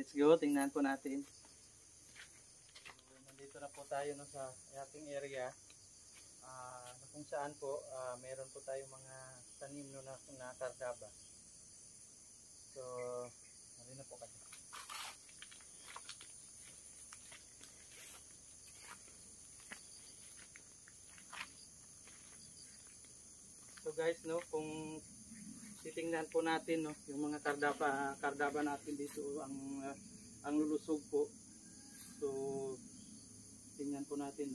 let's go, tingnan po natin. So, nandito na po tayo no, sa ating area. Kung saan po, meron po tayong mga tanim no, na kardaba. So, nandito na po kasi. So guys, no, kung titingnan po natin no, yung mga kardaba natin dito ang lulusog po. So tingnan po natin no.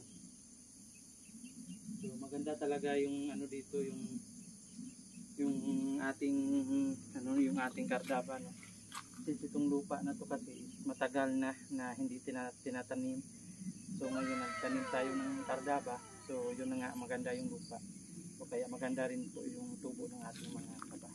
So maganda talaga yung ano dito yung ating yung ating kardaba no. Since itong lupa na to kasi matagal na hindi tinatanim. So ngayon nagtanim tayo ng kardaba. So yun na nga, maganda yung lupa. So kaya maganda rin po yung tubo ng ating mga kaba.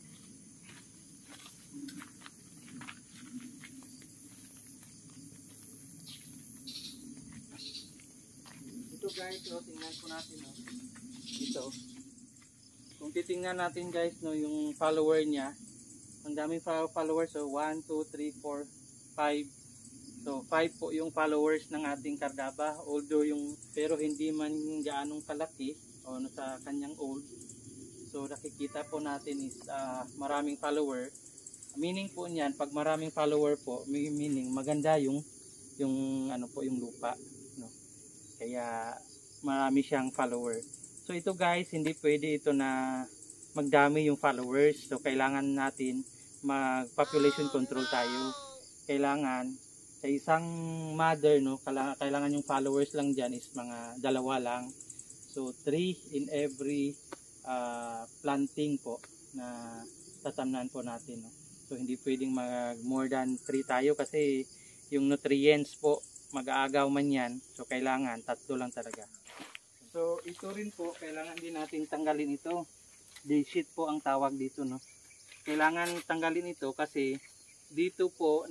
Ito guys, no, tingnan po natin no. Ito. Kung titingnan natin guys no, yung follower niya, ang daming followers. So 1, 2, 3, 4, 5. So 5 po yung followers ng ating kardaba. Although pero hindi man gaanong kalaki o sa kanyang old. So nakikita po natin is maraming follower. Meaning po niyan, pag maraming follower po, meaning maganda yung ano po yung lupa, no. Kaya marami siyang follower. So ito guys, hindi pwede ito na magdami yung followers. So kailangan natin mag-population control tayo. Kailangan sa isang mother no, kailangan yung followers lang diyan is mga 2 lang. So 3 in every planting po na tatamnan po natin no. So hindi pwedeng mag more than 3 tayo kasi yung nutrients po mag-aagaw man yan. So kailangan 3 lang talaga. So ito rin po, kailangan din natin tanggalin ito. Day sheet po ang tawag dito no. Kailangan tanggalin ito kasi dito po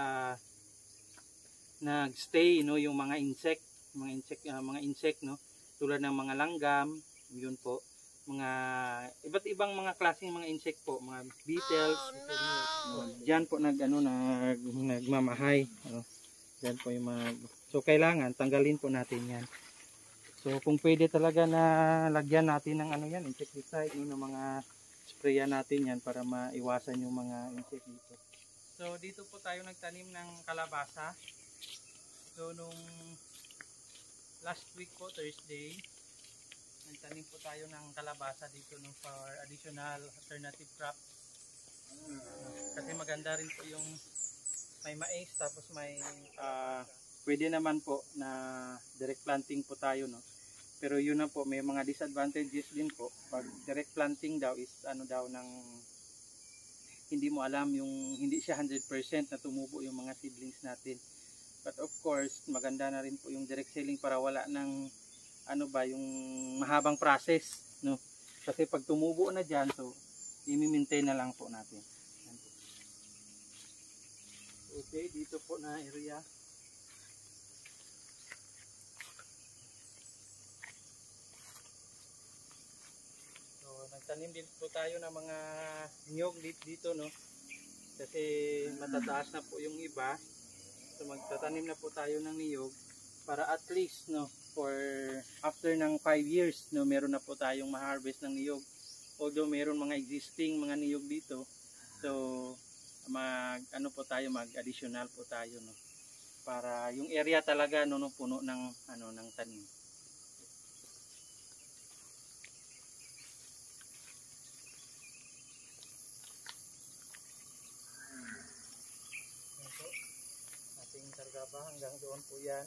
nag-stay no yung mga insect no, tulad ng mga langgam, yun po, mga iba't ibang mga klaseng mga insect po, mga beetles. Diyan po nagmamahay. Diyan po yung mga, so kailangan tanggalin po natin yan. So kung pwede talaga na lagyan natin ng yan, insecticide, ng mga sprayan natin yan para maiwasan yung mga insect dito. So dito po tayo nagtanim ng kalabasa. So nung last week po, Thursday, nagtanim po tayo ng kalabasa dito for additional alternative crop. Kasi maganda rin po yung may mais, tapos may pwede naman po na direct planting po tayo no. Pero yun na po, may mga disadvantages din po. Pag direct planting daw is hindi mo alam yung hindi siya 100% na tumubo yung mga seedlings natin. But of course, maganda na rin po yung direct selling para wala ng yung mahabang process no. Kasi pag tumubo na diyan, so i-maintain na lang po natin. Okay, dito po na area. So nagtanim din po tayo ng mga niyog dito no. Kasi matataas na po yung iba. So magtatanim na po tayo ng niyog para at least no, for after ng 5 years no, meron na po tayong ma-harvest ng niyog. Although meron mga existing mga niyog dito, so mag-additional po tayo no, para yung area talaga no, puno ng ng tanim. Ating kardaba hanggang doon po yan.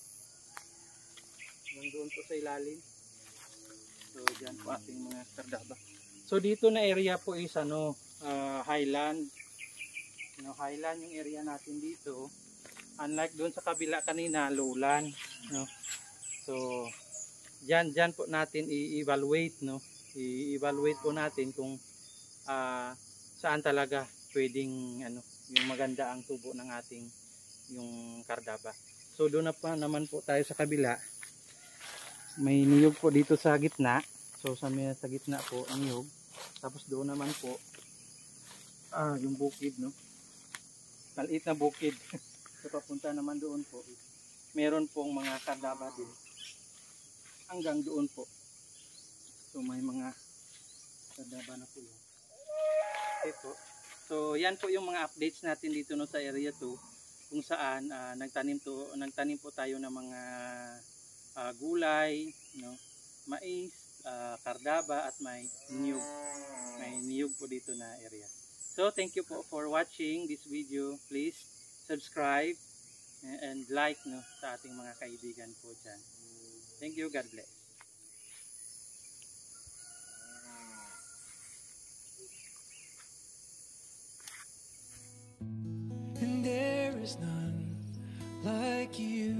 Doon po sa ilalim. So diyan po ating mga kardaba. So dito na area po is highland. Highland yung area natin dito. Unlike doon sa kabila kanina, lowland, no. So diyan po natin i-evaluate no. I-evaluate po natin kung saan talaga pwedeng yung maganda ang tubo ng ating yung kardaba. So doon na pa naman po tayo sa kabila. May niyog po dito sa gitna. So sa gitna po ang niyog. Tapos doon naman po yung bukid no. maliit na bukid. So papunta naman doon po, meron pong mga kardaba din. Hanggang doon po. So may mga kardaba na po. Okay po. So yan po yung mga updates natin dito no sa area 2 kung saan nagtanim po tayo ng mga gulay, no, mais, kardaba at may niyog. May niyog po dito na area. So thank you po for watching this video. Please subscribe and like no sa ating mga kaibigan po dyan. Thank you. God bless. And there is none like you.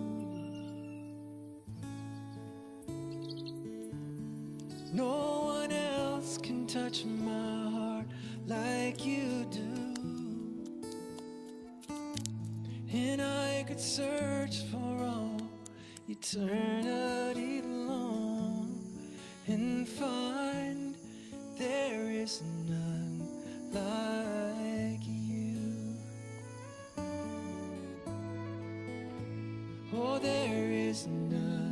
No one else can touch my heart like you do. And I could search for all eternity long and find there is none like you. Oh, there is none.